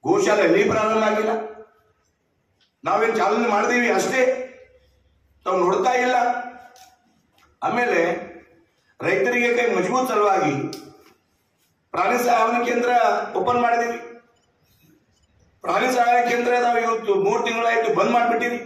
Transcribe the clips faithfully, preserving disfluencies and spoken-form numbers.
ಗೋಶಾಲೆ ಎಲ್ಲಿ ಪ್ರಾರಂಭ ಆಗಿಲ್ಲ. ನಾವೇನು ಚಾಲನೆ ಮಾಡಿದೀವಿ ಅಷ್ಟೇ, ತಾವು ನೋಡ್ತಾ ಇಲ್ಲ. ಆಮೇಲೆ ರೈತರಿಗೆ ಕೈ ಮಜಬೂತ್ ಸಲುವಾಗಿ ಪ್ರಾಣಿ ಸಹಾಯವಾಣಿ ಕೇಂದ್ರ ಓಪನ್ ಮಾಡಿದೀವಿ. ಪ್ರಾಣಿ ಸಹಾಯ ಕೇಂದ್ರ ನಾವು ಇವತ್ತು ಮೂರು ತಿಂಗಳಾಯ್ತು ಬಂದ್ ಮಾಡಿಬಿಟ್ಟಿವಿ.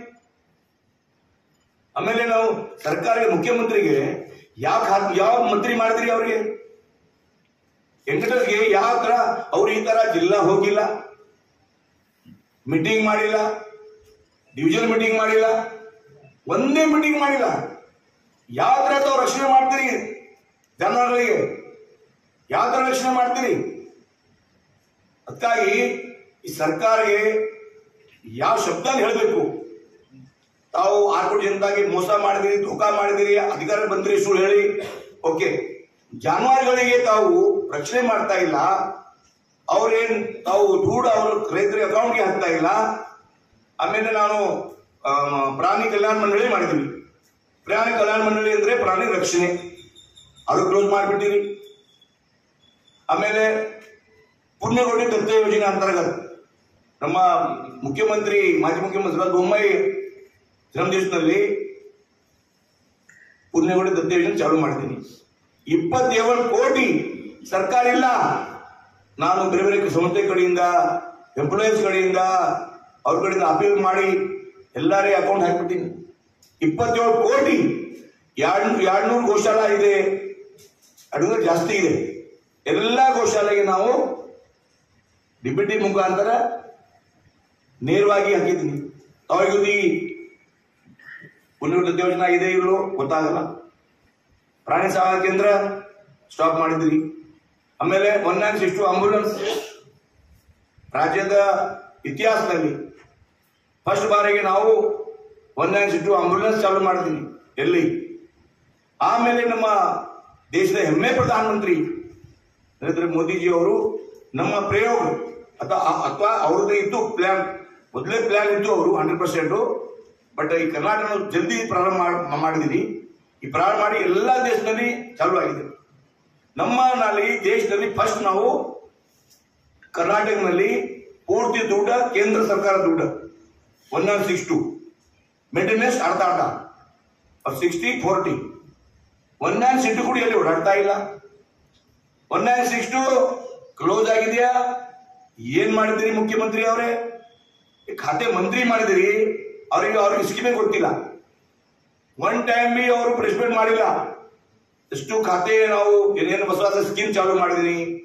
ಆಮೇಲೆ ನಾವು ಸರ್ಕಾರ ಮುಖ್ಯಮಂತ್ರಿಗೆ ಯಾವ ಯಾವ ಮಂತ್ರಿ ಮಾಡಿದ್ರಿ ಅವ್ರಿಗೆ ವೆಂಕಟೇಶ್ಗೆ ಯಾವ ತರ ಅವ್ರು ಈ ತರ ಜಿಲ್ಲಾ ಹೋಗಿಲ್ಲ, ಮೀಟಿಂಗ್ ಮಾಡಿಲ್ಲ, ಡಿವಿಷನ್ ಮೀಟಿಂಗ್ ಮಾಡಿಲ್ಲ, ಒಂದೇ ಮೀಟಿಂಗ್ ಮಾಡಿಲ್ಲ. ಯಾವ ತರ ತಾವು ರಕ್ಷಣೆ ಮಾಡ್ತೀರಿ ಜಾನುವಾರುಗಳಿಗೆ? ಯಾವ ತರ ರಕ್ಷಣೆ ಮಾಡ್ತೀರಿ? ಅದಕ್ಕಾಗಿ ಈ ಸರ್ಕಾರಕ್ಕೆ ಯಾವ ಶಬ್ದ ಹೇಳಬೇಕು? ತಾವು ಆರು ಕೋಟಿ ಜನತಾಗಿ ಮೋಸ ಮಾಡಿದಿರಿ, ಧೋಕಾ ಮಾಡಿದಿರಿ, ಅಧಿಕಾರ ಬಂದ್ರಿ ಸುಳ್ಳು ಹೇಳಿ, ಓಕೆ. ಜಾನುವಾರುಗಳಿಗೆ ತಾವು ರಕ್ಷಣೆ ಮಾಡ್ತಾ ಇಲ್ಲ, ಅವ್ರೇನ್ ತಾವು ದುಡ್ಡು ಅವ್ರ ರೈತರ ಅಕೌಂಟ್ಗೆ ಹಾಕ್ತಾ ಇಲ್ಲ. ಆಮೇಲೆ ನಾನು ಪ್ರಾಣಿ ಕಲ್ಯಾಣ ಮಂಡಳಿ ಮಾಡಿದ್ವಿ. ಪ್ರಾಣಿ ಕಲ್ಯಾಣ ಮಂಡಳಿ ಅಂದ್ರೆ ಪ್ರಾಣಿ ರಕ್ಷಣೆ, ಅದು ಕ್ಲೋಸ್ ಮಾಡಿಬಿಟ್ಟಿರಿ. ಆಮೇಲೆ ಪುಣ್ಯಕೋಟಿ ದತ್ತ ಯೋಜನೆ ಅಂತರ್ಗತ ನಮ್ಮ ಮುಖ್ಯಮಂತ್ರಿ ಮಾಜಿ ಮುಖ್ಯಮಂತ್ರಿ ಬೊಮ್ಮಾಯಿ ಜನ್ಮದಿವಸದಲ್ಲಿ ಪುಣ್ಯಕೋಟಿ ದತ್ತ ಯೋಜನೆ ಚಾಲೂ ಮಾಡ್ತೀನಿ. ಇಪ್ಪತ್ತೇಳು ಕೋಟಿ ಸರ್ಕಾರ ಇಲ್ಲ, ನಾನು ಬೇರೆ ಬೇರೆ ಸಂಸ್ಥೆ ಕಡೆಯಿಂದ ಎಂಪ್ಲಾಯೀಸ್ ಕಡೆಯಿಂದ ಅವ್ರ ಕಡೆಯಿಂದ ಅಪೀಲ್ ಮಾಡಿ ಎಲ್ಲಾರೇ ಅಕೌಂಟ್ ಹಾಕ್ಬಿಟ್ಟಿನಿ. ಇಪ್ಪತ್ತೇಳು ಕೋಟಿ ಎರಡು ಎರಡ್ನೂರು ಗೋಶಾಲಾ ಇದೆ, ಅಡುಗೆ ಜಾಸ್ತಿ ಇದೆ. ಎಲ್ಲ ಗೋಶಾಲೆಗೆ ನಾವು ಡಿಬಿಟಿ ಮುಖಾಂತರ ನೇರವಾಗಿ ಹಾಕಿದ್ದೀನಿ. ಅವ್ರಿಗೆ ಪುನರ್ವಸತಿ ಯೋಜನಾ ಇದೆ ಇಲ್ಲೋ ಗೊತ್ತಾಗಲ್ಲ. ಪ್ರಾಣಿ ಸಹಾಯ ಕೇಂದ್ರ ಸ್ಟಾಪ್ ಮಾಡಿದ್ರಿ. ಆಮೇಲೆ one nine six two ambulance ರಾಜ್ಯದ ಇತಿಹಾಸದಲ್ಲಿ ಫಸ್ಟ್ ಬಾರಿಗೆ ನಾವು one nine six two ambulance ಚಾಲೂ ಮಾಡಿದ್ದೀನಿ ಎಲ್ಲಿ. ಆಮೇಲೆ ನಮ್ಮ ದೇಶದ ಹೆಮ್ಮೆ ಪ್ರಧಾನಮಂತ್ರಿ ನರೇಂದ್ರ ಮೋದಿಜಿ ಅವರು ನಮ್ಮ ಪ್ರಯೋಗ ಅಥವಾ ಅಥವಾ ಅವ್ರದ್ದು ಇತ್ತು ಪ್ಲಾನ್, ಮೊದಲೇ ಪ್ಲಾನ್ ಇತ್ತು ಅವರು ಹಂಡ್ರೆಡ್ ಪರ್ಸೆಂಟ್. ಬಟ್ ಈ ಕರ್ನಾಟಕ ಜಲ್ದಿ ಪ್ರಾರಂಭ ಮಾಡಿದೀನಿ. ಈ ಪ್ರಾರಂಭ ಮಾಡಿ ಎಲ್ಲ ದೇಶದಲ್ಲಿ ಚಾಲೂ ಆಗಿದೆ. ನಮ್ಮ ನಲ್ಲಿ ದೇಶದಲ್ಲಿ ಫಸ್ಟ್ ನಾವು ಕರ್ನಾಟಕದಲ್ಲಿ ಪೂರ್ತಿ ದುಡ್ಡ ಕೇಂದ್ರ ಸರ್ಕಾರ ದುಡ್ಡ one nine six two maintenance ಅರ್ಧ ಅರ್ಧ sixty forty. One nine six two ಕೂಡ ಎಲ್ಲಿ ಓಡಾಡ್ತಾ ಇಲ್ಲ. One nine six two close ಆಗಿದೆಯಾ? ಏನ್ ಮಾಡಿದಿರಿ ಮುಖ್ಯಮಂತ್ರಿ ಅವರೇ? ಖಾತೆ ಮಂತ್ರಿ ಮಾಡಿದಿರಿ, ಅವ್ರಿಗೆ ಅವ್ರಿಗೆ ಸ್ಕೀಮೇ ಗೊತ್ತಿಲ್ಲ. ಒನ್ ಟೈಮ್ ಬಿ ಅವರು ಪ್ರೆಸ್ಪೆಕ್ಟ್ ಮಾಡಿಲ್ಲ. ಎಷ್ಟು ಖಾತೆ ನಾವು ಏನೇನು ಹೊಸ ಸ್ಕೀಮ್ ಚಾಲೂ ಮಾಡಿದಿರಿ.